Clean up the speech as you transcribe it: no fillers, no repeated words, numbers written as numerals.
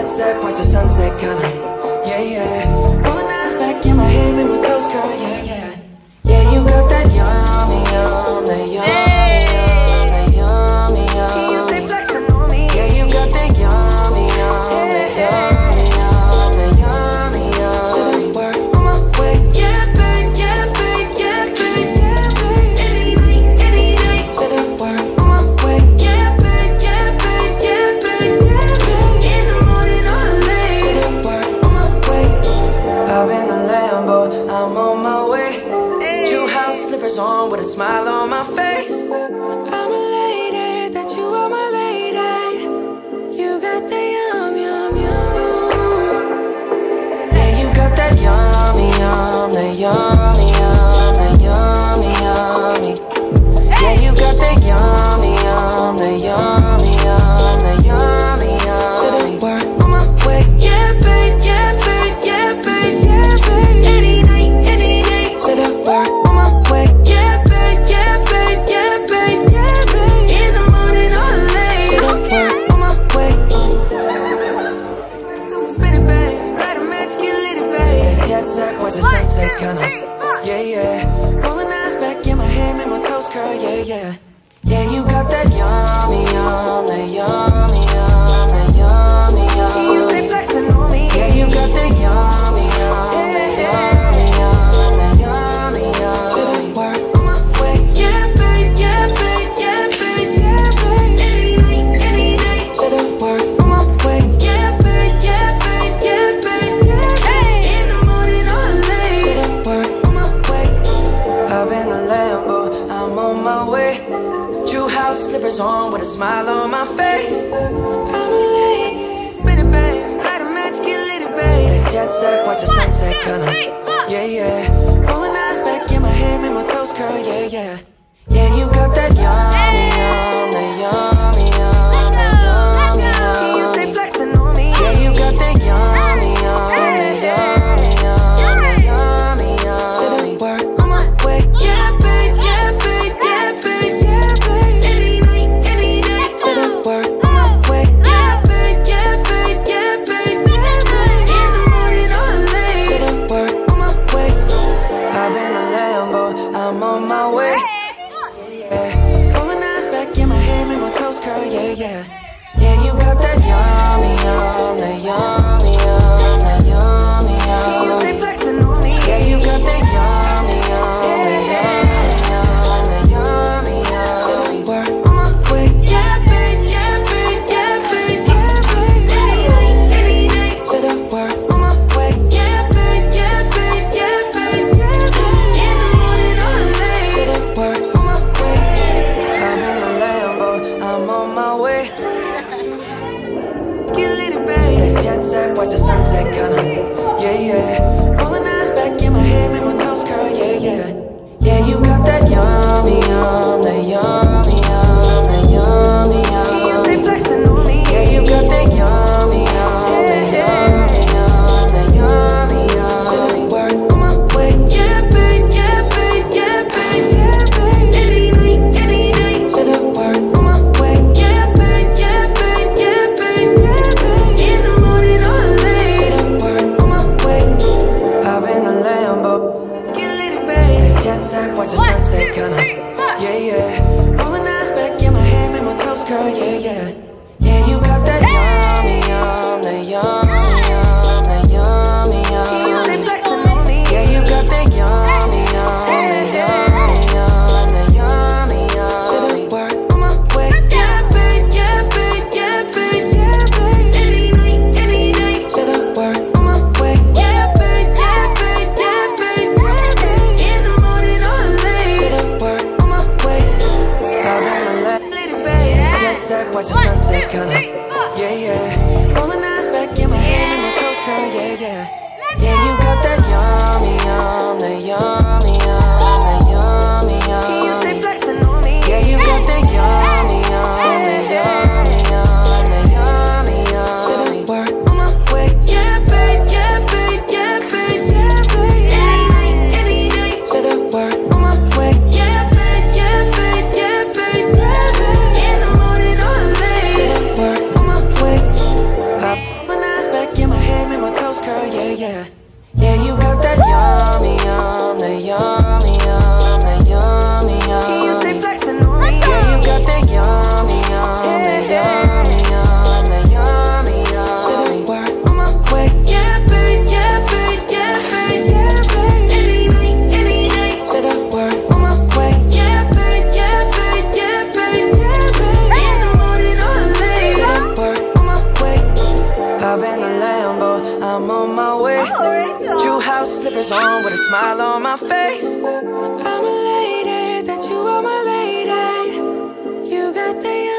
jet set, watch the sunset, kinda. Yeah, yeah. Rolling eyes back in my head, make my toes curl, yeah, yeah. Yeah, you got that yummy, yum, that yummy, yum, that yummy, yum. You stay flexing on me. Yeah, you got that yummy, yum, that yummy, yum, that yummy, yum. So then work on my way, yeah, babe, yeah, babe, yeah, babe, yeah, babe. Any night. So then work on my way, yeah, babe, yeah, babe, yeah, babe, yeah, babe. In the morning or late. So then work on my way. Hop in a Lambo, I'm on my way. True house slippers on with a smile on my face. I'm elated that you are my lady. You got that yum, yum, yum. Yeah, you got that yummy, yum, that yummy, yum, that yummy, yummy. Yeah, you got that yummy, yum, that yummy, yum, that yummy, yum. So then work on my way, yeah, babe, yeah, babe, yeah, babe, yeah, babe. Any night. So then work on my way, yeah, babe, yeah, babe, yeah, babe, yeah, babe. In the morning or late. So then work on my way. Spin it, babe, light a match, get lit, babe. That jet set, watch the sunset, kinda. Yeah, yeah. Rolling eyes back in my head, make my toes curl, yeah, yeah. Yeah, you got that yummy, yum, that yummy, yum, that yummy, yum. You stay flexing on me. Yeah, you got that yummy, yum, that yummy, yum, that yummy, yum. So then work on my way, yeah, babe, yeah, babe, yeah, babe, yeah, babe. Any night. So then work on my way, yeah, babe, yeah, babe, yeah, babe, yeah, babe. In the morning or late. So then work on my way. Hop in a Lambo, I'm on my way. True house slippers on with a smile on my face. I'm elated, spin it, babe, light a match, get lit, babe. That jet set, watch the sunset, kinda. Yeah, yeah. Rolling eyes back in my head, make my toes curl, yeah, yeah. Yeah, you got that yummy, yum, that yummy, yum, that yummy, yum. You stay flexing on me. Yeah, you got that yummy, yum, that yummy, yum, that yummy, yum. So then work on my way, yeah, babe, yeah, babe, yeah, babe, yeah, babe. Any night. So then work on my way, yeah, babe, yeah, babe, yeah, babe, yeah, babe. In the morning or late. So then work on my way. Hop in a Lambo, I'm on my way. Yeah, rolling eyes back in my head, make my toes curl, yeah, yeah. Yeah, you got that yummy, yum, that yummy, yum, that yummy, yum. You stay flexing on me. Yeah, you got that yummy, yum, that yummy, yum, that yummy, yum. So then work on my way, yeah, babe, yeah, babe, yeah, babe, yeah, babe. Any night. So then work on my way, yeah, babe, yeah, babe, yeah, babe, yeah, babe. In the morning or late. So then work on my way. I'm in a Lambo, I'm on my way. Get lit, babe. That jet set, watch the sunset, kinda. Yeah, yeah. Rolling eyes back in my head, make my toes curl, yeah, yeah. Yeah, you got that yummy, yum, that yummy, yum, that yummy, yum. You stay flexing on me. Yeah, you got that yummy, yum, that yummy, yum, that yummy, yum. So then work on my way, yeah, babe, yeah, babe, yeah, babe, yeah, babe. Any night. So then work on my way, yeah, babe, yeah, babe, yeah, babe, yeah, babe. In the morning or late. So then work on my way. Hop in a Lambo, get lit, babe. That jet set, watch the sunset, kinda. Yeah, yeah. Rolling eyes back in my head, make my toes curl, yeah, yeah. Yeah, you got that yummy, yum, that yummy, yum, that yummy, yum. You stay flexing on me. Yeah, you got that yummy, yum, that yummy, yum, that yummy, yum. So then work on my way, yeah, babe, yeah, babe, yeah, babe, yeah, babe. Any night. So then work on my way, yeah, babe, yeah, babe, yeah, babe, yeah, babe. In the morning or late. So then work on my way. Hop in a lady, babe. That jet set, watch the sunset, kinda. Yeah, yeah. Rolling eyes back in my head, make my toes curl, yeah, yeah. Yeah, you got that yummy, yum, that yummy, yum, that yummy, yum. You stay flexing on me. Yeah, you got that yummy, yum, that yummy, yum, that yummy, yum. So then work on my way, yeah, babe, yeah, babe, yeah, babe, yeah, babe. Any night. So then work on my way, yeah, babe, yeah, babe, yeah, babe, yeah, babe. In the morning or late. So then work on my way. Hop on on my way. True house slippers on with a smile on my face. I'm elated that you are my lady. You got the